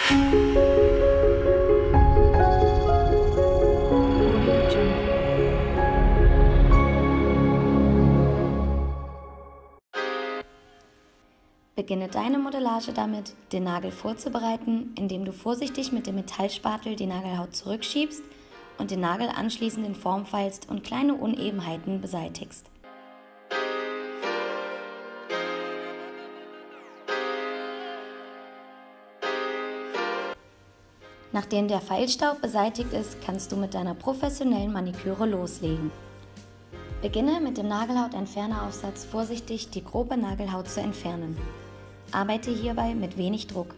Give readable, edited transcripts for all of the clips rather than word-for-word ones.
Beginne deine Modellage damit, den Nagel vorzubereiten, indem du vorsichtig mit dem Metallspatel die Nagelhaut zurückschiebst und den Nagel anschließend in Form feilst und kleine Unebenheiten beseitigst. Nachdem der Feilstaub beseitigt ist, kannst du mit deiner professionellen Maniküre loslegen. Beginne mit dem Nagelhautentferneraufsatz vorsichtig die grobe Nagelhaut zu entfernen. Arbeite hierbei mit wenig Druck.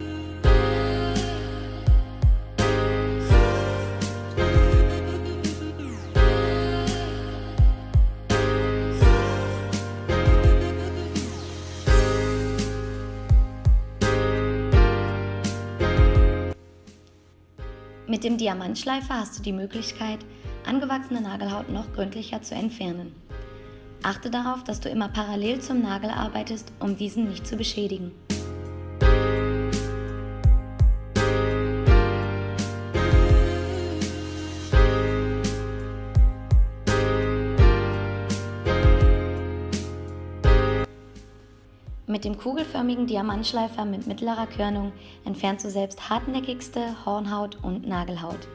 Mit dem Diamantschleifer hast du die Möglichkeit, angewachsene Nagelhaut noch gründlicher zu entfernen. Achte darauf, dass du immer parallel zum Nagel arbeitest, um diesen nicht zu beschädigen. Mit dem kugelförmigen Diamantschleifer mit mittlerer Körnung entfernst du selbst hartnäckigste Hornhaut und Nagelhaut.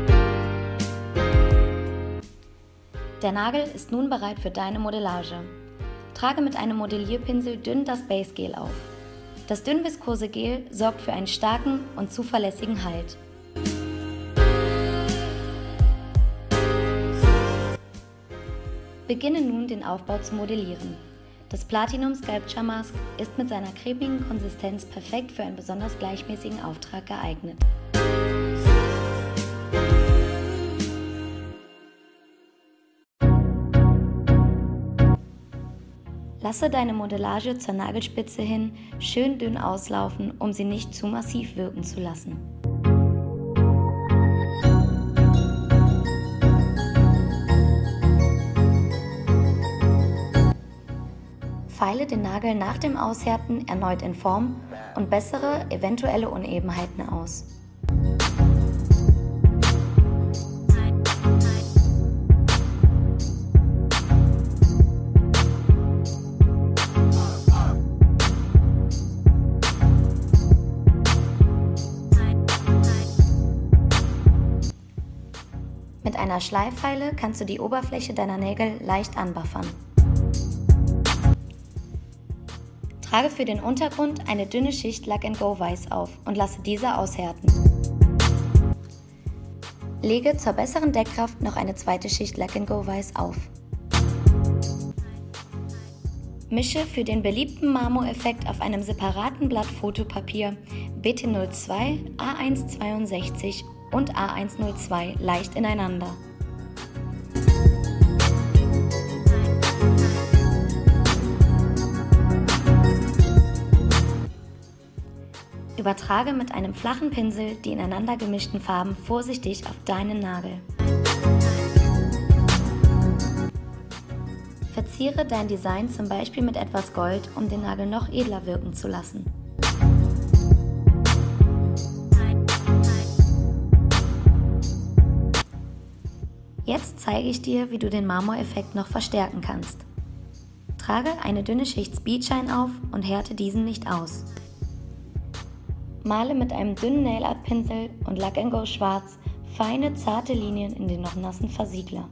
Der Nagel ist nun bereit für deine Modellage. Trage mit einem Modellierpinsel dünn das Basegel auf. Das dünnviskose Gel sorgt für einen starken und zuverlässigen Halt. Beginne nun den Aufbau zu modellieren. Das Platinum Sculpture Mask ist mit seiner cremigen Konsistenz perfekt für einen besonders gleichmäßigen Auftrag geeignet. Lasse deine Modellage zur Nagelspitze hin schön dünn auslaufen, um sie nicht zu massiv wirken zu lassen. Feile den Nagel nach dem Aushärten erneut in Form und bessere eventuelle Unebenheiten aus. Mit einer Schleiffeile kannst du die Oberfläche deiner Nägel leicht anbuffern. Trage für den Untergrund eine dünne Schicht Lack&Go Weiß auf und lasse diese aushärten. Lege zur besseren Deckkraft noch eine zweite Schicht Lack&Go Weiß auf. Mische für den beliebten Marmoreffekt auf einem separaten Blatt Fotopapier BT02, A162 und A102 leicht ineinander. Übertrage mit einem flachen Pinsel die ineinander gemischten Farben vorsichtig auf deinen Nagel. Verziere dein Design zum Beispiel mit etwas Gold, um den Nagel noch edler wirken zu lassen. Jetzt zeige ich dir, wie du den Marmoreffekt noch verstärken kannst. Trage eine dünne Schicht Speedshine auf und härte diesen nicht aus. Male mit einem dünnen Nail Art Pinsel und Lack&Go Schwarz feine, zarte Linien in den noch nassen Versiegler.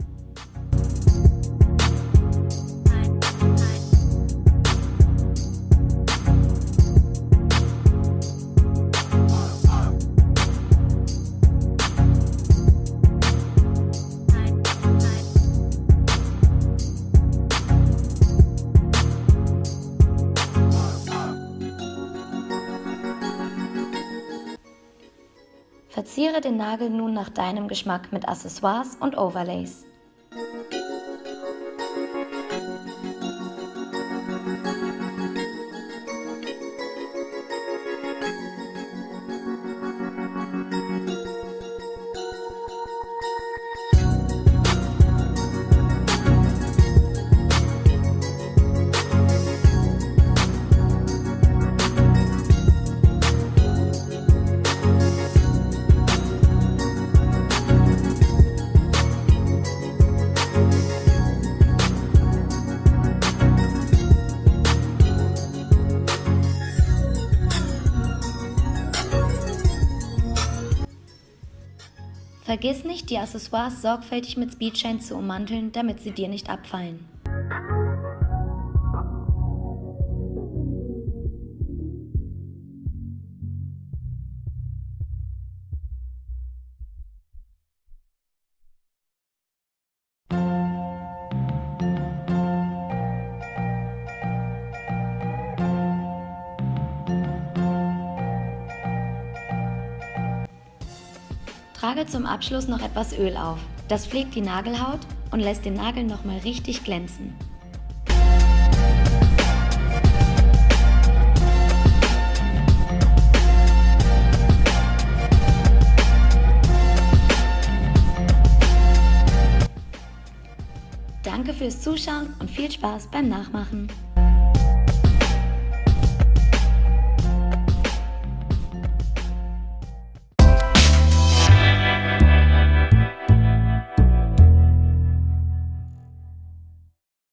Verziere den Nagel nun nach deinem Geschmack mit Accessoires und Overlays. Vergiss nicht, die Accessoires sorgfältig mit Speedshine zu ummanteln, damit sie dir nicht abfallen. Trage zum Abschluss noch etwas Öl auf. Das pflegt die Nagelhaut und lässt den Nagel nochmal richtig glänzen. Danke fürs Zuschauen und viel Spaß beim Nachmachen!